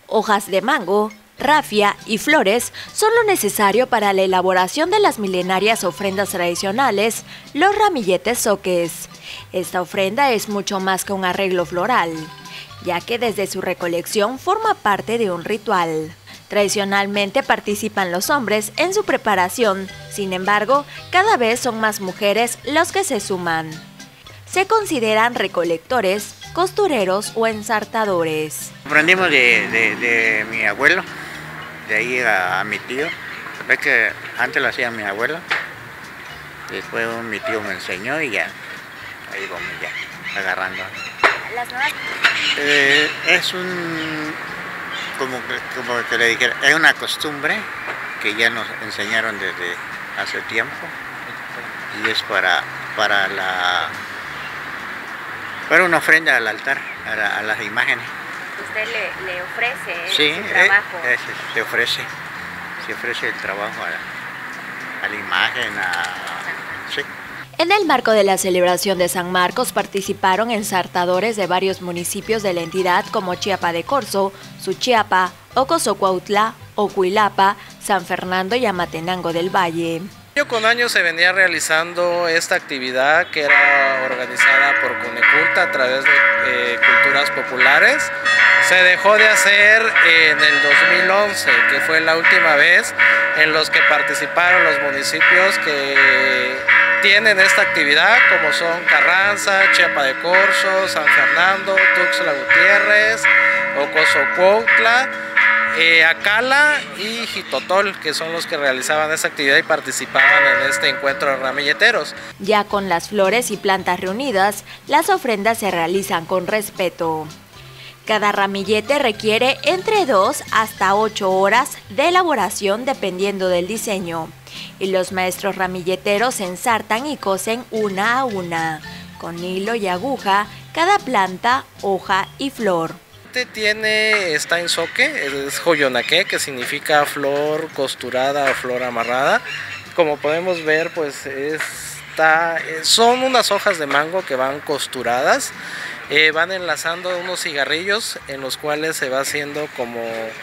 Hojas de mango, rafia y flores son lo necesario para la elaboración de las milenarias ofrendas tradicionales, los ramilletes zoques. Esta ofrenda es mucho más que un arreglo floral, ya que desde su recolección forma parte de un ritual. Tradicionalmente participan los hombres en su preparación, sin embargo, cada vez son más mujeres los que se suman. Se consideran recolectores, costureros o ensartadores. Aprendimos de mi abuelo, de ahí a mi tío. Ves que antes lo hacía mi abuelo, después mi tío me enseñó y ya, ahí vamos ya, agarrando. Las nuevas... Es como que le dijera, es una costumbre que ya nos enseñaron desde hace tiempo y es para una ofrenda al altar, a las imágenes. ¿Usted le ofrece sí, su trabajo? Se ofrece el trabajo a la imagen, sí. En el marco de la celebración de San Marcos participaron ensartadores de varios municipios de la entidad como Chiapa de Corzo, Suchiapa, Ocosocuautla, Ocuilapa, San Fernando y Amatenango del Valle. Año con año se venía realizando esta actividad que era organizada por Coneculta a través de culturas populares. Se dejó de hacer en el 2011, que fue la última vez en los que participaron los municipios que tienen esta actividad, como son Carranza, Chiapa de Corzo, San Fernando, Tuxtla Gutiérrez, Ocosocuautla, Acala y Jitotol, que son los que realizaban esta actividad y participaban en este encuentro de ramilleteros. Ya con las flores y plantas reunidas, las ofrendas se realizan con respeto. Cada ramillete requiere entre 2 hasta 8 horas de elaboración dependiendo del diseño. Y los maestros ramilleteros ensartan y cosen una a una, con hilo y aguja, cada planta, hoja y flor. Está en zoque, es joyonaque, que significa flor costurada o flor amarrada. Como podemos ver, pues son unas hojas de mango que van costuradas, van enlazando unos cigarrillos en los cuales se va haciendo como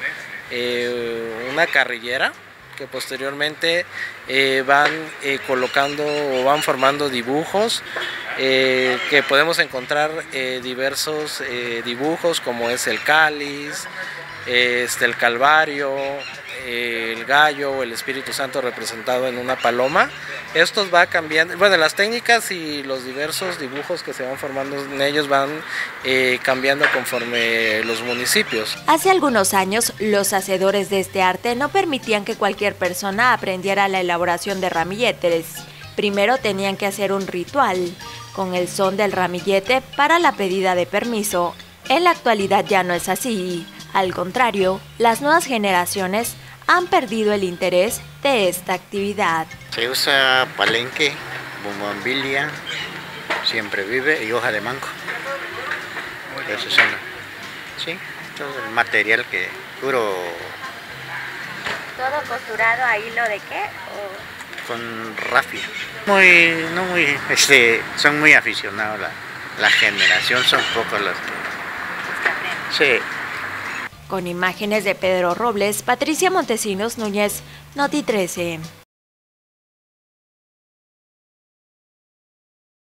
una carrillera, que posteriormente van colocando o van formando dibujos que podemos encontrar diversos dibujos, como es el cáliz, el Calvario, el gallo o el Espíritu Santo representado en una paloma. Estos va cambiando, bueno, las técnicas y los diversos dibujos que se van formando en ellos van cambiando conforme los municipios. Hace algunos años, los hacedores de este arte no permitían que cualquier persona aprendiera la elaboración de ramilletes. Primero tenían que hacer un ritual, con el son del ramillete para la pedida de permiso. En la actualidad ya no es así. Al contrario, las nuevas generaciones han perdido el interés de esta actividad. Se usa palenque, bumambilia, siempre vive y hoja de mango. Eso son, sí, todo el material que puro. ¿Todo costurado a hilo de qué? Con rafia. Son muy aficionados, la generación son pocos los que. Sí. Con imágenes de Pedro Robles, Patricia Montesinos Núñez, Noti 13.